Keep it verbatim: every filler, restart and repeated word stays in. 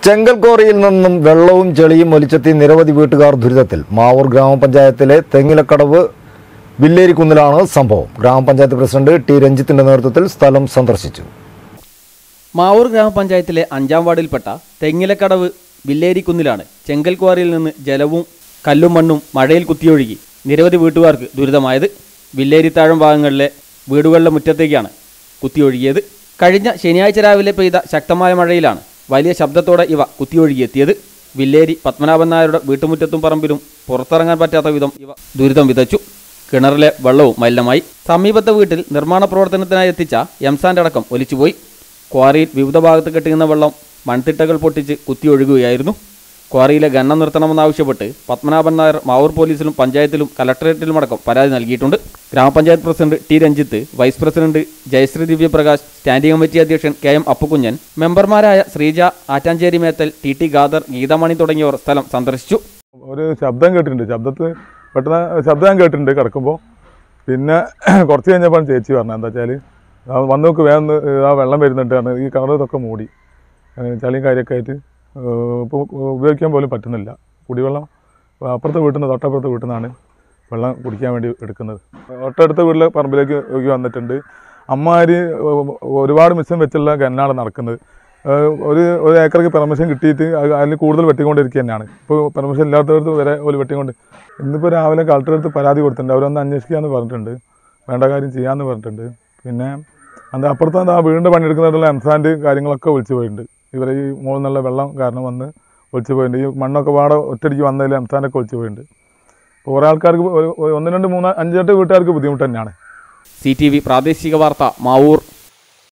ചെങ്കൽ ക്വാറിയിൽ നിന്നും വെള്ളവും ചെളിയും ഒലിച്ചെത്തി നിരവധി വീട്ടുകാർ ദുരിതത്തിൽ. മാവൂർ ഗ്രാമപഞ്ചായത്തിലെ തെങ്ങിലക്കടവ് വില്ലേരിക്കുന്നിലാണ് സംഭവം. ഗ്രാമപഞ്ചായത്ത് പ്രസിഡന്റ് ടി രഞ്ജിത്തിന്റെ നേതൃത്വത്തിൽ സ്ഥലം സന്ദർശിച്ചു. മാവൂർ ഗ്രാമപഞ്ചായത്തിലെ അഞ്ചാം വാർഡിൽപ്പെട്ട തെങ്ങിലക്കടവ് വില്ലേരിക്കുന്നിലാണ് ചെങ്കൽ ക്വാറിയിൽ നിന്ന് ജലവും കല്ലും മണ്ണും മഴയിൽ കുത്തിയൊഴുകി നിരവധി വീട്ടുകാർക്ക് ദുരിതമായത്. വില്ലേരിത്താഴം ഭാഗങ്ങളിലെ വീടുകളുടെ മുറ്റത്തേക്കാണ് കുത്തിയൊഴുകിയത്. കഴിഞ്ഞ ശനിയാഴ്ച രാവിലെ പെയ്ത ശക്തമായ മഴയിലാണ് വലിയ ശബ്ദത്തോടെ ഇവ കുത്തിയൊഴുകിയെത്തിയത്. വില്ലേരി പത്മനാഭൻ നായരുടെ വീട്ടുമുറ്റത്തും പറമ്പിലും പുറത്തിറങ്ങാൻ പറ്റാത്ത വിധം ഇവ ദുരിതം വിതച്ചു. കിണറിലെ വെള്ളവും മലിനമായി. സമീപത്തെ വീട്ടിൽ നിർമ്മാണ പ്രവർത്തനത്തിനായി എത്തിച്ച എംസാൻ്റെ അടക്കം ഒലിച്ചുപോയി. ക്വാറിയിൽ വിവിധ ഭാഗത്ത് കെട്ടിയുന്ന വെള്ളം മൺതിട്ടകൾ പൊട്ടിച്ച് കുത്തിയൊഴുകുകയായിരുന്നു. ക്വാറിയിലെ ഖനനം നിർത്തണമെന്നാവശ്യപ്പെട്ട് പത്മനാഭൻ നായർ മാവൂർ പോലീസിലും പഞ്ചായത്തിലും കലക്ടറേറ്റിലുമടക്കം പരാതി നൽകിയിട്ടുണ്ട്. ഗ്രാമപഞ്ചായത്ത് president T Ranjith, vice president Jayasree Divyaprakash, standing committee അധ്യക്ഷൻ കെ എം അപ്പുകുഞ്ഞൻ, മെമ്പർമാരായ ശ്രീജ ആറ്റാഞ്ചേരി മേത്തൽ, ടി ടി ഖാദർ, ഗീതാമണി തുടങ്ങിയവർ സ്ഥലം സന്ദർശിച്ചു. ഒരു ശബ്ദം കേട്ടിട്ടുണ്ട്. ശബ്ദത്തിൽ പെട്ടെന്ന് ശബ്ദം ഞാൻ കേട്ടിട്ടുണ്ട് കിടക്കുമ്പോൾ. പിന്നെ കുറച്ച് കഴിഞ്ഞപ്പോൾ ചേച്ചി പറഞ്ഞു എന്താ വെച്ചാൽ വന്ന് നോക്ക് വേഗം ആ വെള്ളം വരുന്നുണ്ട് കാരണം ഈ കിണറൊക്കെ മൂടി ചളിയും കാര്യമൊക്കെ ആയിട്ട് ഇപ്പോൾ ഉപയോഗിക്കാൻ പോലും പറ്റുന്നില്ല. കുടിവെള്ളം അപ്പുറത്തെ വീട്ടിൽ നിന്ന് തൊട്ടപ്പുറത്തെ വീട്ടിൽ നിന്നാണ് വെള്ളം കുടിക്കാൻ വേണ്ടി എടുക്കുന്നത്. തൊട്ടടുത്ത വീട്ടിലെ പറമ്പിലേക്ക് വന്നിട്ടുണ്ട്. അമ്മമാർ ഒരുപാട് മിഷൻ വെച്ചുള്ള ഖനനാണ് നടക്കുന്നത്. ഒരു ഒരു ഏക്കർക്ക് പെർമിഷൻ കിട്ടിയിട്ട് അതിൽ കൂടുതൽ വെട്ടിക്കൊണ്ടിരിക്കുക തന്നെയാണ്. ഇപ്പോൾ പെർമിഷൻ ഇല്ലാത്തവർക്ക് വരെ ഒരു വെട്ടിക്കൊണ്ട് ഇന്നിപ്പോൾ രാവിലെ കളക്ടറടുത്ത് പരാതി കൊടുത്തിട്ടുണ്ട്. അവരൊന്ന് അന്വേഷിക്കാമെന്ന് പറഞ്ഞിട്ടുണ്ട്, വേണ്ട കാര്യം ചെയ്യാമെന്ന് പറഞ്ഞിട്ടുണ്ട്. പിന്നെ അത് അപ്പുറത്ത് ആ വീടിൻ്റെ പണിയെടുക്കുന്നതിനുള്ള എംസാൻഡ് കാര്യങ്ങളൊക്കെ ഒളിച്ചു പോയിട്ടുണ്ട്. ഇവരെ ഈ മുകളിൽ നിന്നുള്ള വെള്ളം കാരണം വന്ന് ഒളിച്ചു പോയിട്ടുണ്ട്. ഈ മണ്ണൊക്കെ പാടെ ഒറ്റയടിക്ക് വന്നതിൽ എംസാൻഡൊക്കെ ഒളിച്ചു പോയിട്ടുണ്ട്. ഇപ്പോൾ കുറേ ആൾക്കാർക്ക് ഒന്ന് രണ്ട് മൂന്ന് അഞ്ചെട്ട് വീട്ടുകാർക്ക് ബുദ്ധിമുട്ട് തന്നെയാണ്. സി ടി വി പ്രാദേശിക വാർത്ത മാവൂർ.